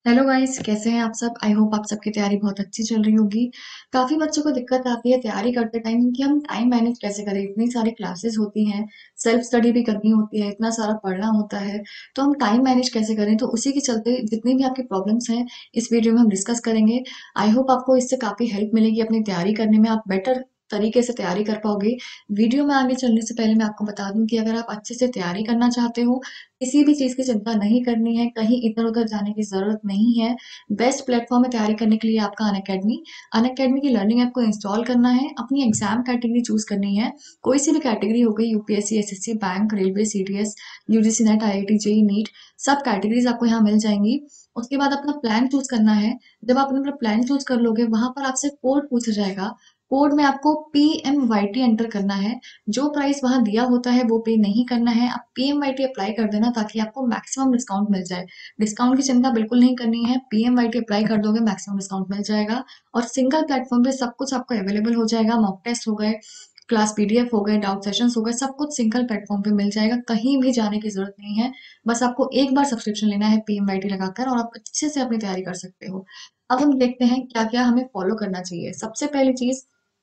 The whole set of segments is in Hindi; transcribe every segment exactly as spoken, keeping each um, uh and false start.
हेलो गाइस, कैसे हैं आप सब। आई होप आप सबकी तैयारी बहुत अच्छी चल रही होगी। काफी बच्चों को दिक्कत आती है तैयारी करते टाइम कि हम टाइम मैनेज कैसे करें। इतनी सारी क्लासेस होती हैं, सेल्फ स्टडी भी करनी होती है, इतना सारा पढ़ना होता है, तो हम टाइम मैनेज कैसे करें। तो उसी के चलते जितनी भी आपकी प्रॉब्लम्स हैं इस वीडियो में हम डिस्कस करेंगे। आई होप आपको इससे काफी हेल्प मिलेगी अपनी तैयारी करने में, आप बेटर तरीके से तैयारी कर पाओगे। वीडियो में आगे चलने से पहले मैं आपको बता दूं कि अगर आप अच्छे से तैयारी करना चाहते हो, किसी भी चीज की चिंता नहीं करनी है, कहीं इधर उधर जाने की जरूरत नहीं है, बेस्ट प्लेटफॉर्म है तैयारी करने के लिए आपका अनअकैडमी। अनअकैडमी की लर्निंग ऐप को इंस्टॉल करना है, अपनी एग्जाम कैटेगरी चूज करनी है। कोई सी भी कैटेगरी हो गई, UPSC, SSC, bank, railway, CTS, UGC NET, IIT, JE, NEET, सब कैटेगरीज आपको यहाँ मिल जाएंगी। उसके बाद अपना प्लान चूज करना है। जब आप अपना प्लान चूज कर लोगे, वहां पर आपसे कोड पूछा जाएगा। कोड में आपको P M Y T enter करना है। जो प्राइस वहां दिया होता है वो पे नहीं करना है, आप P M Y T apply कर देना ताकि आपको मैक्सिमम डिस्काउंट मिल जाए। डिस्काउंट की चिंता बिल्कुल नहीं करनी है, P M Y T apply कर दोगे, मैक्सिमम डिस्काउंट मिल जाएगा। और सिंगल प्लेटफॉर्म पे सब कुछ आपको अवेलेबल हो जाएगा। मॉक टेस्ट हो गए, क्लास पीडीएफ हो गए, डाउट सेशंस हो गए, सब कुछ सिंगल प्लेटफॉर्म पे मिल जाएगा। कहीं भी जाने की जरूरत नहीं है। बस आपको एक बार सब्सक्रिप्शन लेना है पी एम वाई टी लगाकर, और आप अच्छे से अपनी तैयारी कर सकते हो। अब हम देखते हैं क्या क्या हमें फॉलो करना चाहिए। सबसे पहली चीज,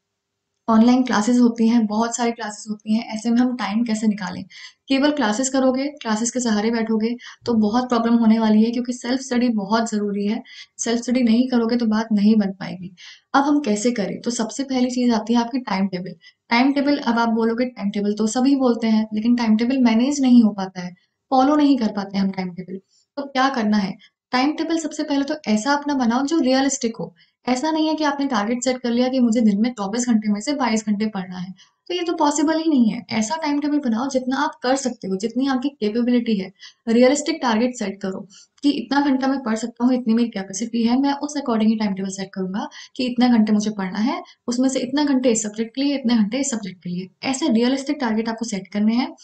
ऑनलाइन क्लासेस होती हैं, बहुत सारी क्लासेस होती हैं, ऐसे में हम टाइम कैसे निकालें। केवल क्लासेस करोगे, क्लासेस के सहारे बैठोगे तो बहुत प्रॉब्लम होने वाली है, क्योंकि सेल्फ स्टडी बहुत जरूरी है। सेल्फ स्टडी नहीं करोगे तो बात नहीं बन पाएगी। अब हम कैसे करें, तो सबसे पहली चीज आती है आपकी टाइम टेबल। टाइम टेबल, अब आप बोलोगे टाइम टेबल तो सभी बोलते हैं, लेकिन टाइम टेबल मैनेज नहीं हो पाता है, फॉलो नहीं कर पाते हम टाइम टेबल। तो क्या करना है, टाइम टेबल सबसे पहले तो ऐसा अपना बनाओ जो रियलिस्टिक हो। ऐसा नहीं है कि आपने टारगेट सेट कर लिया कि मुझे दिन में चौबीस घंटे में से बाईस घंटे पढ़ना है, तो ये तो पॉसिबल ही नहीं है। ऐसा टाइम टेबल बनाओ जितना आप कर सकते हो, जितनी आपकी कैपेबिलिटी है। रियलिस्टिक टारगेट सेट करो कि इतना घंटा मैं पढ़ सकता हूँ, इतनी मेरी कैपेसिटी है, मैं उस अकॉर्डिंग ही टाइम टेबल सेट करूंगा कि इतना घंटे मुझे पढ़ना है, उसमें से इतना घंटे इस सब्जेक्ट के लिए, इतने घंटे इस सब्जेक्ट के लिए। ऐसे रियलिस्टिक टारगेट आपको सेट करने हैं।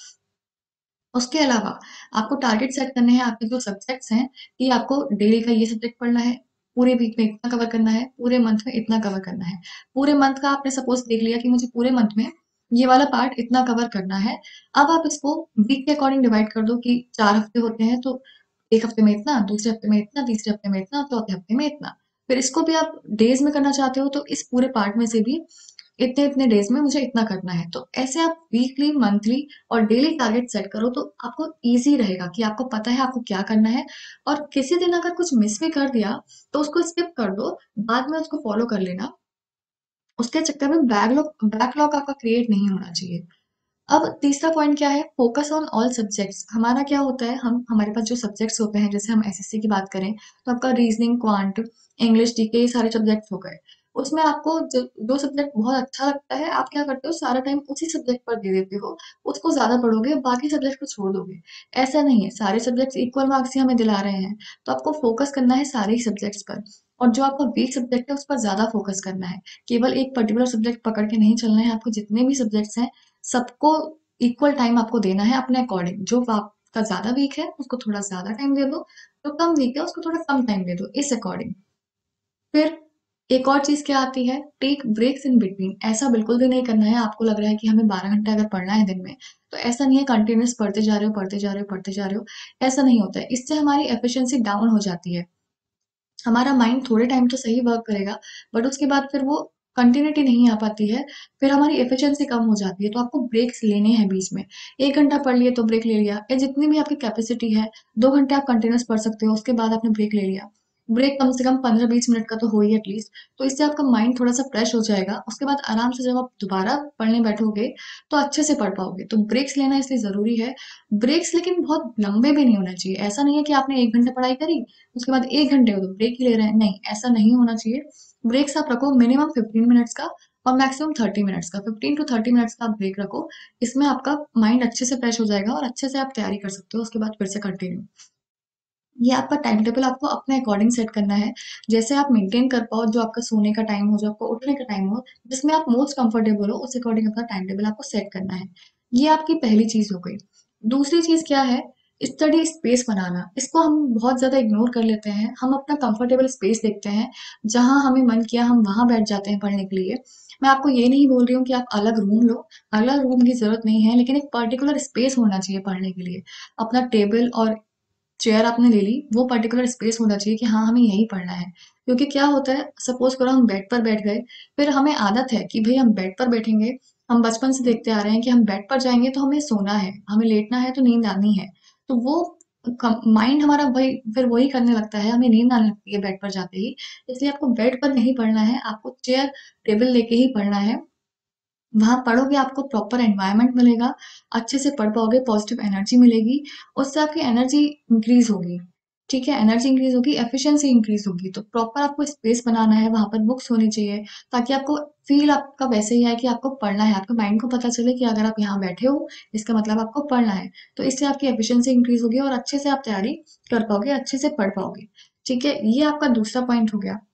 उसके अलावा आपको टारगेट सेट करने हैं आपके जो सब्जेक्ट्स हैं, कि आपको डेली का ये सब्जेक्ट पढ़ना है, पूरे वीक में इतना कवर करना है, पूरे मंथ में इतना कवर करना है। पूरे मंथ का आपने सपोज देख लिया कि मुझे पूरे मंथ में ये वाला पार्ट इतना कवर करना है। अब आप इसको वीक के अकॉर्डिंग डिवाइड कर दो कि चार हफ्ते होते हैं, तो एक हफ्ते में इतना, दूसरे हफ्ते में इतना, तीसरे हफ्ते में इतना, चौथे हफ्ते में इतना। फिर इसको भी आप डेज में करना चाहते हो तो इस पूरे पार्ट में से भी इतने इतने डेज में मुझे इतना करना है। तो ऐसे आप वीकली, मंथली और डेली टारगेट सेट करो तो आपको इजी रहेगा कि आपको पता है आपको क्या करना है। और किसी दिन अगर कुछ मिस भी कर दिया तो उसको स्किप कर दो, बाद में उसको फॉलो कर लेना। उसके चक्कर में बैकलॉग बैकलॉग आपका क्रिएट नहीं होना चाहिए। अब तीसरा पॉइंट क्या है, फोकस ऑन ऑल सब्जेक्ट्स। हमारा क्या होता है, हम हमारे पास जो सब्जेक्ट्स होते हैं, जैसे हम एस एस सी की बात करें तो आपका रीजनिंग, क्वांट, इंग्लिश, जीके, ये सारे सब्जेक्ट्स हो गए। उसमें आपको जो जो सब्जेक्ट बहुत अच्छा लगता है, आप क्या करते हो, सारा टाइम उसी सब्जेक्ट पर दे देते हो, उसको ज्यादा पढ़ोगे, बाकी सब्जेक्ट को छोड़ दोगे। ऐसा नहीं है, सारे सब्जेक्ट्स इक्वल मार्क्स ही हमें दिला रहे हैं, तो आपको फोकस करना है सारे ही सब्जेक्ट्स पर। और जो आपका वीक सब्जेक्ट है उस पर ज्यादा फोकस करना है। केवल एक पर्टिकुलर सब्जेक्ट पकड़ के नहीं चलना है, आपको जितने भी सब्जेक्ट्स हैं सबको इक्वल टाइम आपको देना है अपने अकॉर्डिंग। जो आपका ज्यादा वीक है उसको थोड़ा ज्यादा टाइम दे दो, जो कम वीक है उसको थोड़ा कम टाइम दे दो, इस अकॉर्डिंग। फिर एक और चीज क्या आती है, टेक ब्रेक्स इन बिटवीन। ऐसा बिल्कुल भी नहीं करना है, आपको लग रहा है कि हमें बारह घंटा अगर पढ़ना है दिन में, तो ऐसा नहीं है कंटिन्यूस पढ़ते जा रहे हो, पढ़ते जा रहे हो, पढ़ते जा रहे हो। ऐसा नहीं होता है, इससे हमारी एफिशिएंसी डाउन हो जाती है। हमारा माइंड थोड़े टाइम तो सही वर्क करेगा, बट उसके बाद फिर वो कंटिन्यूटी नहीं आ पाती है, फिर हमारी एफिशिएंसी कम हो जाती है। तो आपको ब्रेक्स लेने हैं बीच में। एक घंटा पढ़ लिए तो ब्रेक ले लिया, या जितनी भी आपकी कैपेसिटी है, दो घंटे आप कंटिन्यूस पढ़ सकते हो, उसके बाद आपने ब्रेक ले लिया। ब्रेक कम से कम पंद्रह बीस मिनट का तो हो ही एटलीस्ट। तो इससे आपका माइंड थोड़ा सा फ्रेश हो जाएगा, उसके बाद आराम से जब आप दोबारा पढ़ने बैठोगे तो अच्छे से पढ़ पाओगे। तो ब्रेक्स लेना इसलिए जरूरी है। ब्रेक्स लेकिन बहुत लंबे भी नहीं होना चाहिए। ऐसा नहीं है कि आपने एक घंटा पढ़ाई करी, उसके बाद एक घंटे हो तो ब्रेक ही ले रहे हैं, नहीं, ऐसा नहीं होना चाहिए। ब्रेक्स आप रखो मिनिमम फिफ्टीन मिनट्स का, और मैक्सिमम थर्टी मिनट्स का। फिफ्टीन टू थर्टी मिनट्स का आप ब्रेक रखो। इसमें आपका माइंड अच्छे से फ्रेश हो जाएगा और अच्छे से आप तैयारी कर सकते हो, उसके बाद फिर से कंटिन्यू। ये आपका टाइम टेबल आपको अपने अकॉर्डिंग सेट करना है, जैसे आप मेंटेन कर पाओ। जो आपका सोने का टाइम हो, जो आपका उठने का टाइम हो, जिसमें आप मोस्ट कंफर्टेबल हो, उस अकॉर्डिंग अपना टाइम टेबल आपको सेट करना है। ये आपकी पहली चीज हो गई। दूसरी चीज क्या है, स्टडी स्पेस बनाना। इसको हम बहुत ज्यादा इग्नोर कर लेते हैं। हम अपना कंफर्टेबल स्पेस देखते हैं, जहां हमें मन किया हम वहां बैठ जाते हैं पढ़ने के लिए। मैं आपको ये नहीं बोल रही हूँ कि आप अलग रूम लो, अलग रूम की जरूरत नहीं है, लेकिन एक पर्टिकुलर स्पेस होना चाहिए पढ़ने के लिए। अपना टेबल और चेयर आपने ले ली, वो पर्टिकुलर स्पेस होना चाहिए कि हाँ हमें यहीं पढ़ना है। क्योंकि क्या होता है, सपोज करो हम बेड पर बैठ गए, फिर हमें आदत है कि भाई हम बेड पर बैठेंगे, हम बचपन से देखते आ रहे हैं कि हम बेड पर जाएंगे तो हमें सोना है, हमें लेटना है तो नींद आनी है। तो वो माइंड हमारा वही फिर वही करने लगता है, हमें नींद आने लगती है बेड पर जाते ही। इसलिए आपको बेड पर नहीं पढ़ना है, आपको चेयर टेबल लेके ही पढ़ना है। वहाँ पढ़ोगे, आपको प्रॉपर एनवायरनमेंट मिलेगा, अच्छे से पढ़ पाओगे, पॉजिटिव एनर्जी मिलेगी, उससे आपकी एनर्जी इंक्रीज होगी। ठीक है, एनर्जी इंक्रीज होगी, एफिशिएंसी इंक्रीज होगी। तो प्रॉपर आपको स्पेस बनाना है, वहां पर बुक्स होनी चाहिए, ताकि आपको फील आपका वैसे ही आए कि आपको पढ़ना है, आपके माइंड को पता चले कि अगर आप यहाँ बैठे हो, इसका मतलब आपको पढ़ना है। तो इससे आपकी एफिशिएंसी इंक्रीज होगी और अच्छे से आप तैयारी कर पाओगे, अच्छे से पढ़ पाओगे। ठीक है, ये आपका दूसरा पॉइंट हो गया।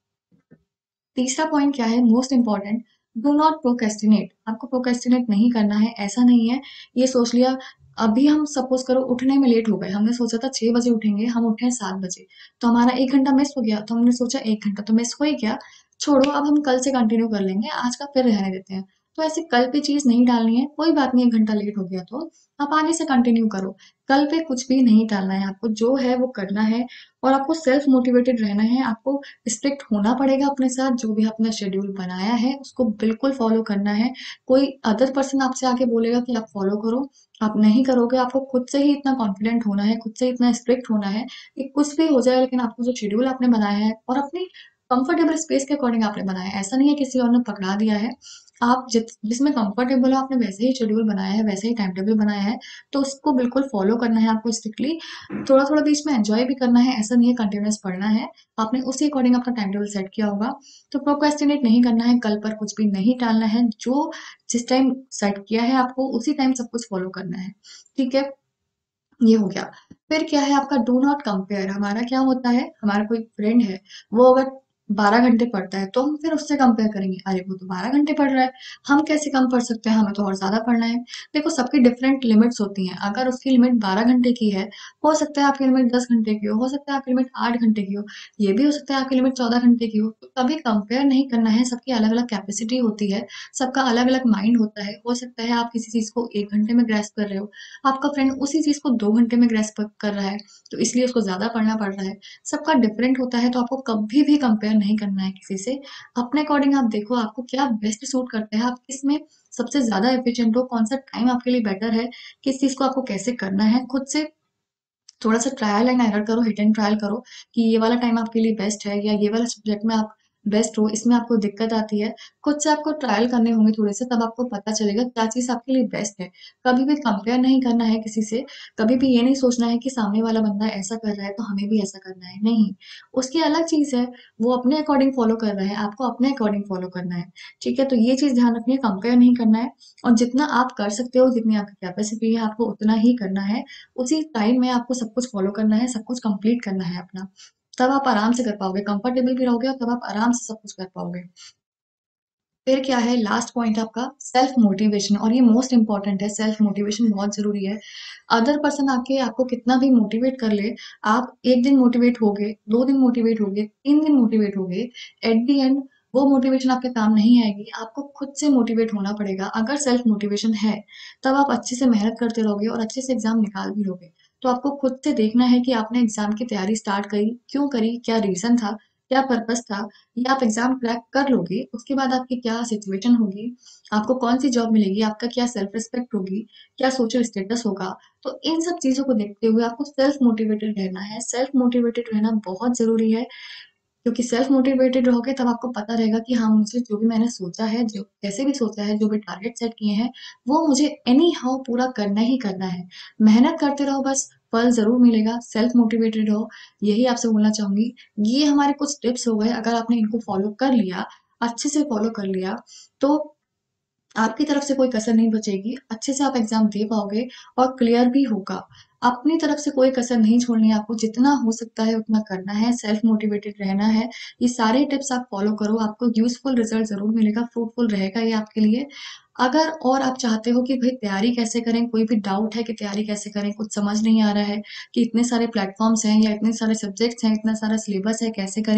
तीसरा पॉइंट क्या है, most important, do not procrastinate. आपको प्रोकेस्टिनेट नहीं करना है, ऐसा नहीं है ये सोच लिया। अभी हम सपोज करो उठने में लेट हो गए, हमने सोचा था छह बजे उठेंगे, हम उठे सात बजे, तो हमारा एक घंटा मिस हो गया। तो हमने सोचा एक घंटा तो मिस हो ही गया, छोड़ो अब हम कल से कंटिन्यू कर लेंगे, आज का फिर रहने देते हैं। तो ऐसे कल पे चीज नहीं डालनी है, कोई बात नहीं, एक घंटा लेट हो गया तो आप आगे से कंटिन्यू करो। कल पे कुछ भी नहीं डालना है, आपको जो है वो करना है। और आपको सेल्फ मोटिवेटेड रहना है, आपको स्ट्रिक्ट होना पड़ेगा अपने साथ। जो भी आपने शेड्यूल बनाया है उसको बिल्कुल फॉलो करना है। कोई अदर पर्सन आपसे आके बोलेगा कि आप फॉलो करो, आप नहीं करोगे। आपको खुद से ही इतना कॉन्फिडेंट होना है, खुद से इतना स्ट्रिक्ट होना है कि कुछ भी हो जाए, लेकिन आपको जो शेड्यूल आपने बनाया है और अपनी कंफर्टेबल स्पेस के अकॉर्डिंग आपने बनाया है, ऐसा नहीं है किसी और ने पकड़ा दिया है। आप जित जिसमें कंफर्टेबल हो, आपने वैसे ही शेड्यूल बनाया है, वैसे ही टाइम टेबल बनाया है, तो उसको बिल्कुल फॉलो करना है आपको स्ट्रिक्टली। थोड़ा थोड़ा बीच में एंजॉय भी करना है, ऐसा नहीं है कंटिन्यूअस पढ़ना है। आपने उसी अकॉर्डिंग अपना टाइम टेबल सेट किया होगा। तो प्रोक्रेस्टिनेट नहीं करना है, कल पर कुछ भी नहीं टालना है, जो जिस टाइम सेट किया है आपको उसी टाइम सब कुछ फॉलो करना है। ठीक है, ये हो गया। फिर क्या है आपका, डू नॉट कंपेयर। हमारा क्या होता है, हमारा कोई फ्रेंड है, वो अगर बारह घंटे पढ़ता है तो हम फिर उससे कंपेयर करेंगे, अरे वो तो बारह घंटे पढ़ रहा है, हम कैसे कम पढ़ सकते हैं, हमें तो और ज्यादा पढ़ना है। देखो, सबकी डिफरेंट लिमिट्स होती हैं। अगर उसकी लिमिट बारह घंटे की है, हो सकता है आपकी लिमिट दस घंटे की हो हो सकता है आपकी लिमिट आठ घंटे की हो, ये भी हो सकता है आपकी लिमिट चौदह घंटे की हो। तो कभी कंपेयर नहीं करना है, सबकी अलग अलग कैपेसिटी होती है, सबका अलग अलग माइंड होता है। हो सकता है आप किसी चीज को एक घंटे में ग्रेस्प कर रहे हो, आपका फ्रेंड उसी चीज को दो घंटे में ग्रेस्प कर रहा है, तो इसलिए उसको ज्यादा पढ़ना पड़ रहा है। सबका डिफरेंट होता है, तो आपको कभी भी कंपेयर नहीं करना है किसी से। अपने अकॉर्डिंग आप देखो, आपको क्या बेस्ट सूट करता है, आप किस में सबसे ज्यादा एफिशिएंट हो, कौन सा टाइम आपके लिए बेटर है, किस चीज को आपको कैसे करना है। खुद से थोड़ा सा ट्रायल एंड एरर करो, हिट एंड ट्रायल करो कि ये वाला टाइम आपके लिए बेस्ट है, या ये वाला सब्जेक्ट में आप बेस्ट हो, इसमें आपको दिक्कत आती है। खुद से आपको ट्रायल करने होंगे थोड़े से, तब आपको पता चलेगा क्या चीज आपके लिए बेस्ट है। कभी भी कंपेयर नहीं करना है किसी से। कभी भी ये नहीं सोचना है कि सामने वाला बंदा ऐसा कर रहा है तो हमें भी ऐसा करना है, नहीं। उसकी अलग चीज है, वो अपने अकॉर्डिंग फॉलो कर रहा है, आपको अपने अकॉर्डिंग फॉलो करना है। ठीक है, तो ये चीज ध्यान रखनी है, कंपेयर नहीं करना है। और जितना आप कर सकते हो, जितनी आपकी कैपेसिटी है, आपको उतना ही करना है। उसी टाइम में आपको सब कुछ फॉलो करना है, सब कुछ कंप्लीट करना है अपना। तब आप आराम से कर पाओगे, कंफर्टेबल भी रहोगे, और तब आप आराम से सब कुछ कर पाओगे। फिर क्या है, लास्ट पॉइंट आपका सेल्फ मोटिवेशन, और ये मोस्ट इंपॉर्टेंट है। सेल्फ मोटिवेशन बहुत जरूरी है। अदर पर्सन आके आपको कितना भी मोटिवेट कर ले, आप एक दिन मोटिवेट होगे, दो दिन मोटिवेट होगे, तीन दिन मोटिवेट होगे, एट द एंड वो मोटिवेशन आपके काम नहीं आएगी। आपको खुद से मोटिवेट होना पड़ेगा। अगर सेल्फ मोटिवेशन है, तब आप अच्छे से मेहनत करते रहोगे और अच्छे से एग्जाम निकाल भी लोगे। तो आपको खुद से देखना है कि आपने एग्जाम की तैयारी स्टार्ट करी, क्यों करी, क्या रीजन था, क्या पर्पस था। ये आप एग्जाम क्रैक कर लोगे, उसके बाद आपकी क्या सिचुएशन होगी, आपको कौन सी जॉब मिलेगी, आपका क्या सेल्फ रिस्पेक्ट होगी, क्या सोशल स्टेटस होगा। तो इन सब चीजों को देखते हुए आपको सेल्फ मोटिवेटेड रहना है। सेल्फ मोटिवेटेड रहना बहुत जरूरी है, क्योंकि सेल्फ मोटिवेटेड रहोगे तब आपको पता रहेगा कि हाँ, मुझे जो भी मैंने सोचा है, जो जैसे भी सोचा है, जो भी टारगेट सेट किए हैं, वो मुझे एनी हाउ पूरा करना ही करना है। मेहनत करते रहो, बस फल जरूर मिलेगा। सेल्फ मोटिवेटेड रहो, यही आपसे बोलना चाहूंगी। ये हमारे कुछ टिप्स हो गए, अगर आपने इनको फॉलो कर लिया, अच्छे से फॉलो कर लिया, तो आपकी तरफ से कोई कसर नहीं बचेगी, अच्छे से आप एग्जाम दे पाओगे और क्लियर भी होगा। अपनी तरफ से कोई कसर नहीं छोड़नी है आपको, जितना हो सकता है उतना करना है, सेल्फ मोटिवेटेड रहना है। ये सारे टिप्स आप फॉलो करो, आपको यूजफुल रिजल्ट जरूर मिलेगा, फ्रूटफुल रहेगा ये आपके लिए। अगर और आप चाहते हो कि भाई तैयारी कैसे करें, कोई भी डाउट है कि तैयारी कैसे करें, कुछ समझ नहीं आ रहा है कि इतने सारे प्लेटफॉर्म्स हैं या इतने सारे सब्जेक्ट्स हैं, इतना सारा सिलेबस है, कैसे करें,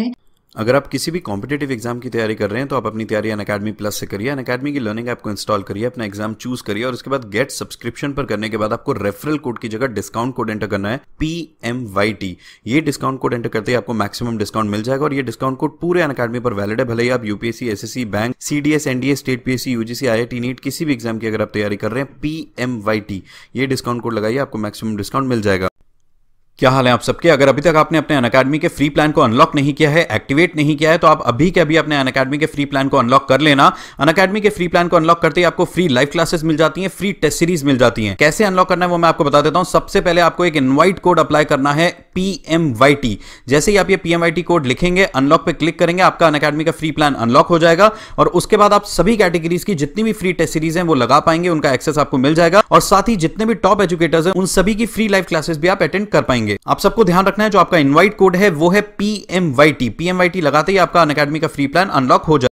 अगर आप किसी भी कॉम्पिटेटिव एग्जाम की तैयारी कर रहे हैं तो आप अपनी तैयारी अनअकैडमी प्लस से करिए। अनअकैडमी की लर्निंग ऐप को इंस्टॉल करिए, अपना एग्जाम चूज करिए और उसके बाद गेट सब्सक्रिप्शन पर करने के बाद आपको रेफरल कोड की जगह डिस्काउंट कोड एंटर करना है पी एम वाई टी। ये डिस्काउंट कोड एंटर करते ही आपको मैक्सिमम डिस्काउंट मिल जाएगा और ये डिस्काउंट कोड पूरे अनअकैडमी पर वैलिड है। भले ही आप UPSC, SSC, bank, CDS, NDA, state PSC, UGC, IIT, NEET किसी भी एग्जाम की अगर आप तैयारी कर रहे हैं, पी एम वाई टी ये डिस्काउंट कोड लगाइए, आपको मैक्सिमम डिस्काउंट मिल जाएगा। क्या हाल है आप सबके? अगर अभी तक आपने अपने अनअकैडमी के फ्री प्लान को अनलॉक नहीं किया है, एक्टिवेट नहीं किया है, तो आप अभी के अभी अपने अनअकैडमी के फ्री प्लान को अनलॉक कर लेना। अनअकैडमी के फ्री प्लान को अनलॉक करते ही आपको फ्री लाइव क्लासेस मिल जाती हैं, फ्री टेस्ट सीरीज मिल जाती हैं। कैसे अनलॉक करना है वो मैं आपको बता देता हूं। सबसे पहले आपको एक इनवाइट कोड अप्लाई करना है पी एम वाई टी। जैसे ही आप ये P M Y T code लिखेंगे, अनलॉक पे क्लिक करेंगे, आपका अनअकैडमी का फ्री प्लान अनलॉक हो जाएगा और उसके बाद आप सभी कैटेगरीज की जितनी भी फ्री टेस्ट सीरीज हैं वो लगा पाएंगे, उनका एक्सेस आपको मिल जाएगा और साथ ही जितने भी टॉप एजुकेटर्स हैं उन सभी की फ्री लाइव क्लासेस भी आप अटेंड कर पाएंगे। आप सबको ध्यान रखना है, जो आपका इनवाइट कोड है वो है P M Y T. P M Y T लगाते ही आपका अनअकैडमी का फ्री प्लान अनलॉक हो जाए।